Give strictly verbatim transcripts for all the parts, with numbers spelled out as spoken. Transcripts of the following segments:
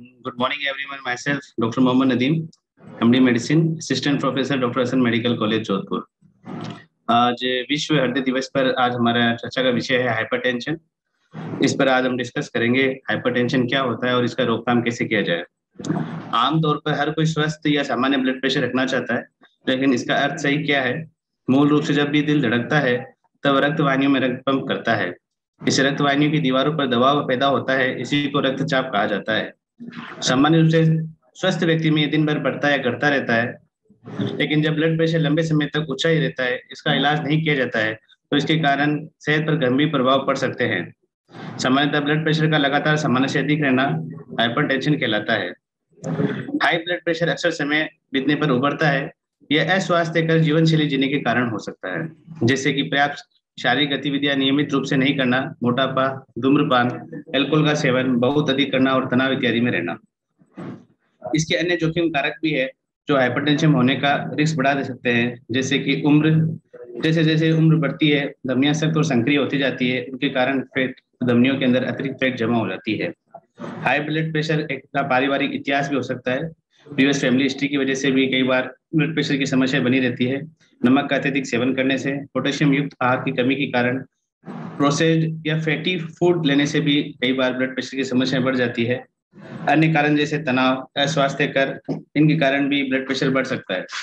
Good morning, everyone. Myself, Doctor Mohammad Nadeem, M D medicine, assistant professor doctor Hasan medical college Jodhpur. आज विश्व हृदय दिवस पर आज हमारा चर्चा का विषय है हाइपरटेंशन। इस पर आज हम डिस्कस करेंगे हाइपरटेंशन क्या होता है और इसका रोकथाम कैसे किया जाए। आमतौर पर हर कोई स्वस्थ या सामान्य ब्लड प्रेशर रखना चाहता है, लेकिन इसका अर्थ सही क्या है? मूल रूप से जब भी दिल धड़कता है तब रक्त वाहिनियों में रक्त पंप करता है। इस रक्त वाहिनियों की दीवारों पर दबाव पैदा होता है, इसी को रक्तचाप कहा जाता है। सामान्य रूप से स्वस्थ व्यक्ति में दिन भर बढ़ता या घटता रहता है, लेकिन जब ब्लड प्रेशर लंबे समय तक ऊंचा ही रहता है, इसका इलाज नहीं किया जाता है तो इसके कारण सेहत पर गंभीर प्रभाव पड़ सकते हैं। सामान्यतः ब्लड प्रेशर का लगातार सामान्य से अधिक रहना हाइपरटेंशन कहलाता है। हाई ब्लड प्रेशर अक्सर समय बीतने पर उभरता है। यह अस्वास्थ्यकर जीवन शैली जीने के कारण हो सकता है, जैसे कि पर्याप्त शारीरिक गतिविधियां नियमित रूप से नहीं करना, मोटापा, धूम्रपान, अल्कोहल का सेवन बहुत अधिक करना और तनाव इत्यादि में रहना। इसके अन्य जोखिम कारक भी है जो हाइपरटेंशन होने का रिस्क बढ़ा दे सकते हैं, जैसे कि उम्र। जैसे जैसे उम्र बढ़ती है, धमनियां सख्त और सक्रिय होती जाती है, उनके कारण फैट धमनियों के अंदर अतिरिक्त फैट जमा हो जाती है। हाई ब्लड प्रेशर एक का पारिवारिक इतिहास भी हो सकता है। प्रीवियस फैमिली हिस्ट्री की वजह से भी कई बार ब्लड प्रेशर की समस्या बनी रहती है। नमक का अत्यधिक सेवन करने से, पोटेशियम युक्त आहार की कमी के कारण, प्रोसेस्ड या फैटी फूड लेने से भी कई बार ब्लड प्रेशर की समस्या बढ़ जाती है। अन्य कारण जैसे तनाव, अस्वास्थ्यकर, इनके कारण भी ब्लड प्रेशर बढ़ सकता है।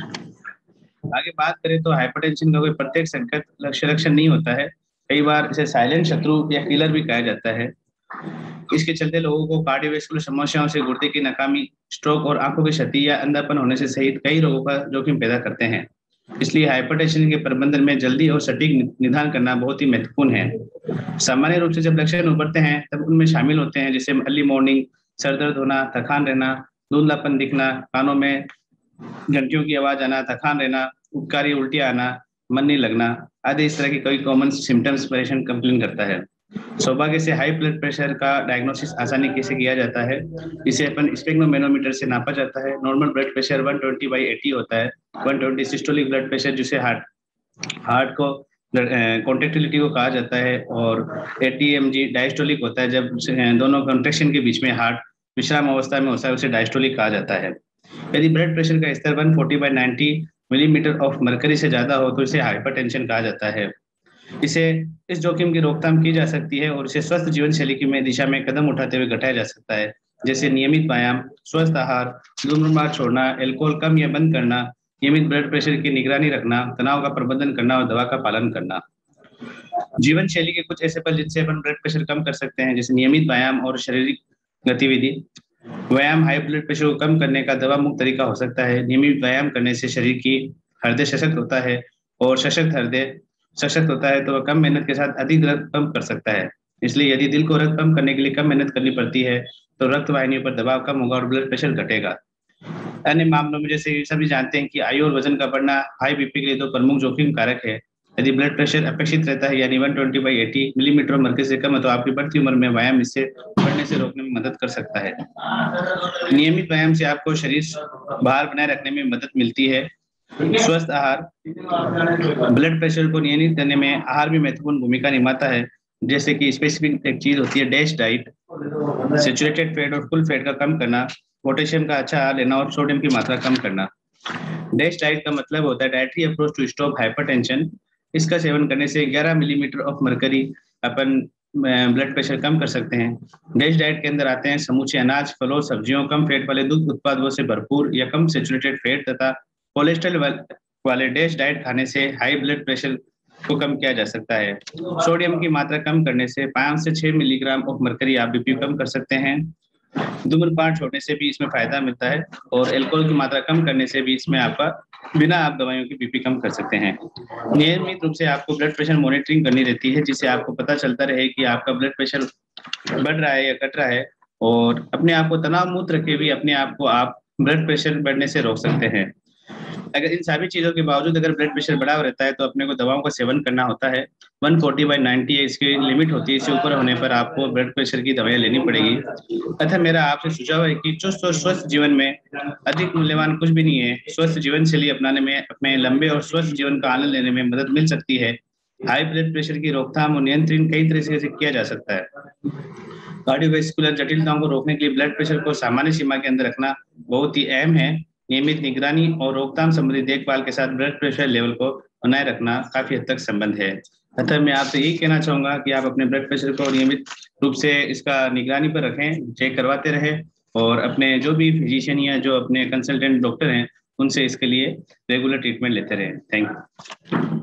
आगे बात करें तो हाइपरटेंशन का कोई प्रत्यक्ष संकेत लक्षण नहीं होता है। कई बार इसे साइलेंट शत्रु या किलर भी कहा जाता है। इसके चलते लोगों को कार्डियोवैस्कुलर समस्याओं से गुर्दे की नाकामी, स्ट्रोक और आंखों की क्षति या अंधापन होने से सहित कई रोगों का जोखिम पैदा करते हैं। इसलिए हाइपरटेंशन के प्रबंधन में जल्दी और सटीक निदान करना बहुत ही महत्वपूर्ण है। सामान्य रूप से जब लक्षण उभरते हैं तब उनमें शामिल होते हैं जैसे अर्ली मॉर्निंग, सर दर्द होना, थकान रहना, धुंधलापन दिखना, कानों में घंटियों की आवाज आना, थकान रहना, उपकारी उल्टी आना, मन नहीं लगना आदि इस तरह की कई कॉमन सिम्टम्स पेशेंट कंप्लेन करता है। सौभाग्य से हाई ब्लड प्रेशर का डायग्नोसिस आसानी से किया जाता है। इसे अपन स्पेग्नोमेनोमीटर से नापा जाता है। नॉर्मल ब्लड प्रेशर एक सौ बीस बाई अस्सी होता है। एक सौ बीस सिस्टोलिक ब्लड प्रेशर, जिसे हार्ट हार्ट को कॉन्ट्रेक्टिलिटी को कहा जाता है, और अस्सी एम जी डायस्टोलिक होता है। जब दोनों कॉन्ट्रेक्शन के बीच में हार्ट विश्राम अवस्था में होता है, उसे डायस्टोलिक कहा जाता है। यदि ब्लड प्रेशर का स्तर एक सौ चालीस बाई नब्बे मिलीमीटर ऑफ मरकरी से ज्यादा हो तो इसे हाइपरटेंशन कहा जाता है। इसे इस जोखिम की रोकथाम की जा सकती है और इसे स्वस्थ जीवन शैली की में दिशा में कदम उठाते हुए घटाया जा सकता है, जैसे नियमित व्यायाम, स्वस्थ आहार, धूम्रपान छोड़ना, अल्कोहल कम या बंद करना, नियमित ब्लड प्रेशर की निगरानी रखना, तनाव का प्रबंधन करना और दवा का पालन करना। जीवन शैली के कुछ ऐसे पल जिनसे अपन ब्लड प्रेशर कम कर सकते हैं, जैसे नियमित व्यायाम और शारीरिक गतिविधि। व्यायाम हाई ब्लड प्रेशर को कम करने का दवा मुक्त तरीका हो सकता है। नियमित व्यायाम करने से शरीर की हृदय सशक्त होता है, और सशक्त हृदय सशक्त होता है तो वह कम मेहनत के साथ अधिक रक्त पंप कर सकता है। इसलिए यदि दिल को रक्त पंप करने के लिए कम मेहनत करनी पड़ती है तो रक्त वाहिनियों पर दबाव कम होगा और ब्लड प्रेशर घटेगा। अन्य मामलों में जैसे सभी जानते हैं कि आयु और वजन का बढ़ना हाई बीपी के लिए दो प्रमुख जोखिम कारक है। यदि ब्लड प्रेशर अपेक्षित रहता है यानी एक सौ बीस बाई अस्सी मिलीमीटर मरकज से कम है तो आपकी बढ़ती उम्र में व्यायाम इससे बढ़ने से रोकने में मदद कर सकता है। नियमित व्यायाम से आपको शरीर भार बनाए रखने में मदद मिलती है। स्वस्थ आहार ब्लड प्रेशर को नियंत्रित करने में आहार भी महत्वपूर्ण भूमिका निभाता है, जैसे कि स्पेसिफिक एक चीज होती है डैश डाइट, सैचुरेटेड फैट और फुल फैट का कम करना, पोटेशियम का अच्छा आहार लेना और सोडियम की मात्रा कम करना। डैश डाइट का मतलब होता है dietary approach to stop hypertension. इसका सेवन करने से ग्यारह मिलीमीटर ऑफ मरकरी अपन ब्लड प्रेशर कम कर सकते हैं। डैश डाइट के अंदर आते हैं समूचे अनाज, फलों, सब्जियों, कम फैट वाले दूध उत्पादों से भरपूर या कम सैचुरेटेड फैट तथा कोलेस्ट्रॉल वाले डैश डाइट खाने से हाई ब्लड प्रेशर को कम किया जा सकता है। सोडियम की मात्रा कम करने से पाँच से छह मिलीग्राम ऑफ मरकरी आप बीपी कम कर सकते हैं। धूम्रपान छोड़ने से भी इसमें फायदा मिलता है, और अल्कोहल की मात्रा कम करने से भी इसमें आपका बिना आप दवाइयों की बीपी कम कर सकते हैं। नियमित रूप से आपको ब्लड प्रेशर मॉनिटरिंग करनी रहती है, जिससे आपको पता चलता रहे कि आपका ब्लड प्रेशर बढ़ रहा है या घट रहा है, और अपने आप को तनाव मुक्त रखे भी अपने आप को आप ब्लड प्रेशर बढ़ने से रोक सकते हैं। अगर इन सभी चीजों के बावजूद अगर ब्लड प्रेशर बढ़ा रहता है तो अपने को दवाओं का सेवन करना होता है। एक सौ चालीस बाई नब्बे इसकी लिमिट होती है, इससे ऊपर होने पर आपको ब्लड प्रेशर की दवाइयां लेनी पड़ेगी। अतः मेरा आपसे सुझाव है कि चुस्त और स्वस्थ जीवन में अधिक मूल्यवान कुछ भी नहीं है। स्वस्थ जीवन शैली अपनाने में अपने लंबे और स्वस्थ जीवन का आनंद लेने में मदद मिल सकती है। हाई ब्लड प्रेशर की रोकथाम और नियंत्रण कई तरह से किया जा सकता है। कार्डियोवैस्कुलर जटिलताओं को रोकने के लिए ब्लड प्रेशर को सामान्य सीमा के अंदर रखना बहुत ही अहम है। नियमित निगरानी और रोकथाम संबंधी देखभाल के साथ ब्लड प्रेशर लेवल को बनाए रखना काफी हद तक संबंध है। अतः मैं आपसे यही कहना चाहूंगा कि आप अपने ब्लड प्रेशर को नियमित रूप से इसका निगरानी पर रखें, चेक करवाते रहें और अपने जो भी फिजिशियन या जो अपने कंसल्टेंट डॉक्टर हैं उनसे इसके लिए रेगुलर ट्रीटमेंट लेते रहें। Thank you.